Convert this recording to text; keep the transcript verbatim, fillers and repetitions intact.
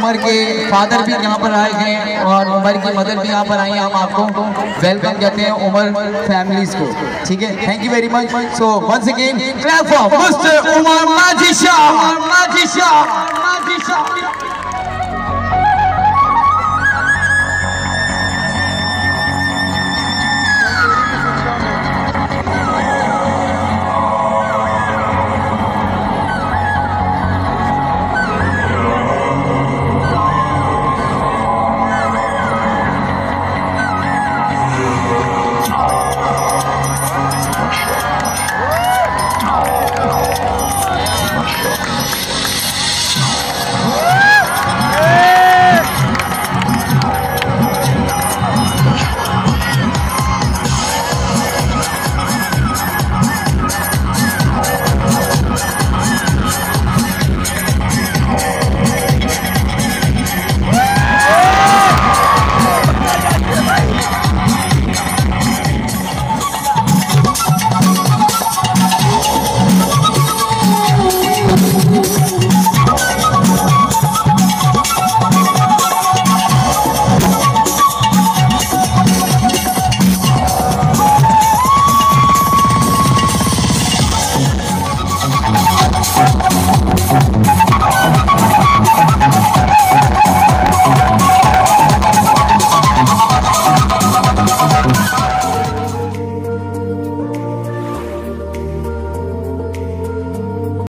उमर के फादर भी यहाँ पर आए हैं और उमर की मदर भी यहाँ पर आई हैं। हम आपको वेलकम कहते हैं उमर फैमिलीज को, ठीक है। Thank you very much. So once again clap for mister Umar Majhi Shah. माझी शाह। माझी शाह।